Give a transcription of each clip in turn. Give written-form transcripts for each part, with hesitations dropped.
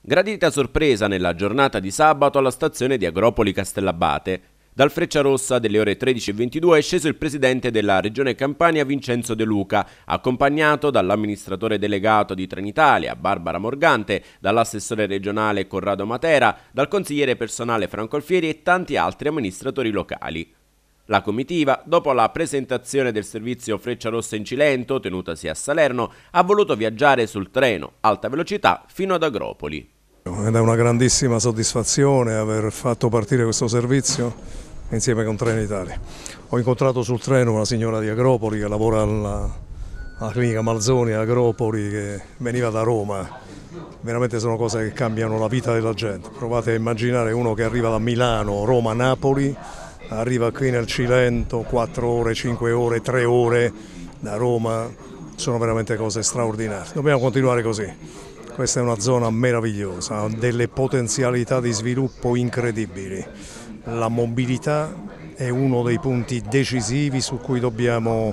Gradita sorpresa nella giornata di sabato alla stazione di Agropoli Castellabate. Dal Frecciarossa delle ore 13:22 è sceso il presidente della Regione Campania Vincenzo De Luca, accompagnato dall'amministratore delegato di Trenitalia Barbara Morgante, dall'assessore regionale Corrado Matera, dal consigliere personale Franco Alfieri e tanti altri amministratori locali. La comitiva, dopo la presentazione del servizio Frecciarossa in Cilento, tenutasi a Salerno, ha voluto viaggiare sul treno alta velocità fino ad Agropoli. Ed è una grandissima soddisfazione aver fatto partire questo servizio insieme con Trenitalia. Ho incontrato sul treno una signora di Agropoli che lavora alla clinica Malzoni a Agropoli, che veniva da Roma. Veramente sono cose che cambiano la vita della gente. Provate a immaginare uno che arriva da Milano, Roma, Napoli, arriva qui nel Cilento, 4 ore, 5 ore, 3 ore da Roma. Sono veramente cose straordinarie. Dobbiamo continuare così. Questa è una zona meravigliosa, ha delle potenzialità di sviluppo incredibili. La mobilità è uno dei punti decisivi su cui dobbiamo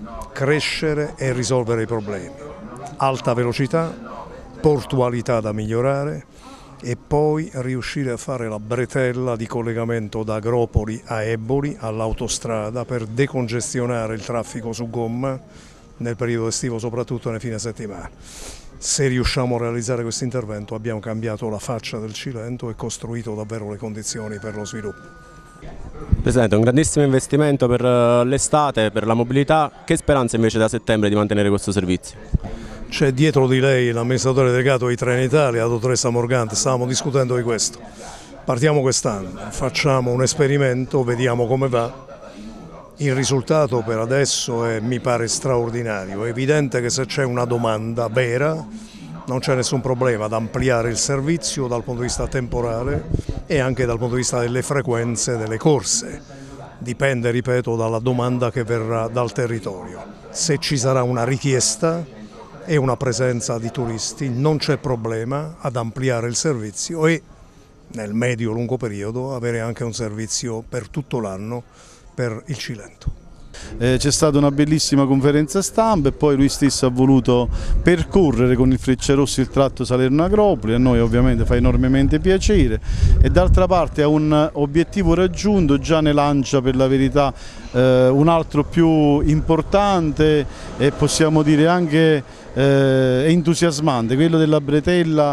crescere e risolvere i problemi. Alta velocità, portualità da migliorare e poi riuscire a fare la bretella di collegamento da Agropoli a Eboli all'autostrada per decongestionare il traffico su gomma nel periodo estivo, soprattutto nei fine settimana. Se riusciamo a realizzare questo intervento abbiamo cambiato la faccia del Cilento e costruito davvero le condizioni per lo sviluppo. Presidente, un grandissimo investimento per l'estate, per la mobilità. Che speranza invece da settembre di mantenere questo servizio? C'è dietro di lei l'amministratore delegato di Trenitalia, la dottoressa Morgante, stavamo discutendo di questo. Partiamo quest'anno, facciamo un esperimento, vediamo come va. Il risultato per adesso mi pare straordinario. È evidente che se c'è una domanda vera non c'è nessun problema ad ampliare il servizio dal punto di vista temporale e anche dal punto di vista delle frequenze delle corse. Dipende, ripeto, dalla domanda che verrà dal territorio. Se ci sarà una richiesta e una presenza di turisti non c'è problema ad ampliare il servizio e nel medio-lungo periodo avere anche un servizio per tutto l'anno per il Cilento. C'è stata una bellissima conferenza stampa e poi lui stesso ha voluto percorrere con il Frecciarossa il tratto Salerno-Agropoli. A noi ovviamente fa enormemente piacere e d'altra parte ha un obiettivo raggiunto, già ne lancia per la verità un altro più importante e possiamo dire anche entusiasmante, quello della bretella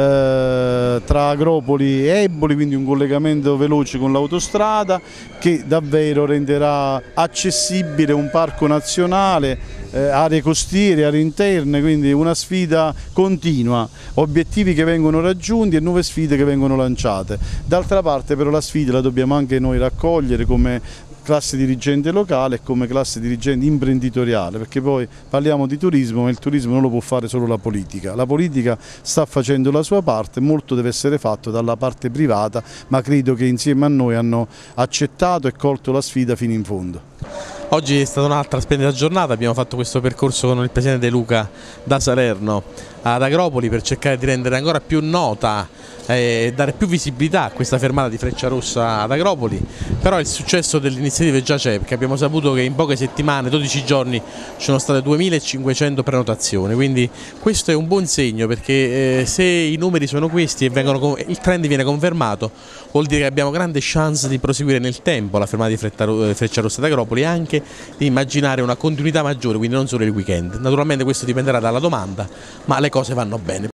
tra Agropoli e Eboli, quindi un collegamento veloce con l'autostrada che davvero renderà accessibile un parco nazionale, aree costiere, aree interne, quindi una sfida continua, obiettivi che vengono raggiunti e nuove sfide che vengono lanciate. D'altra parte però la sfida la dobbiamo anche noi raccogliere come classe dirigente locale e come classe dirigente imprenditoriale, perché poi parliamo di turismo ma il turismo non lo può fare solo la politica sta facendo la sua parte, molto deve essere fatto dalla parte privata, ma credo che insieme a noi hanno accettato e colto la sfida fino in fondo. Oggi è stata un'altra splendida giornata, abbiamo fatto questo percorso con il presidente De Luca da Salerno ad Agropoli per cercare di rendere ancora più nota e dare più visibilità a questa fermata di Frecciarossa ad Agropoli, però il successo dell'iniziativa già c'è, perché abbiamo saputo che in poche settimane, 12 giorni, ci sono state 2500 prenotazioni, quindi questo è un buon segno, perché se i numeri sono questi e il trend viene confermato, vuol dire che abbiamo grande chance di proseguire nel tempo la fermata di Frecciarossa ad Agropoli e anche di immaginare una continuità maggiore, quindi non solo il weekend. Naturalmente questo dipenderà dalla domanda, ma le cose vanno bene.